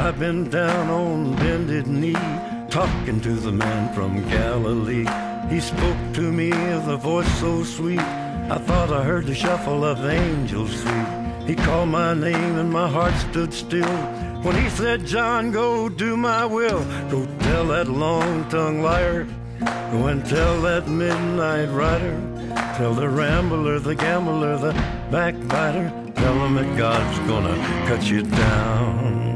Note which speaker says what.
Speaker 1: I've been down on bended knee, talking to the man from Galilee. He spoke to me with a voice so sweet, I thought I heard the shuffle of angels sweet. He called my name and my heart stood still when he said, John, go do my will. Go tell that long-tongued liar, go and tell that midnight rider, tell the rambler, the gambler, the backbiter, tell him that God's gonna cut you down.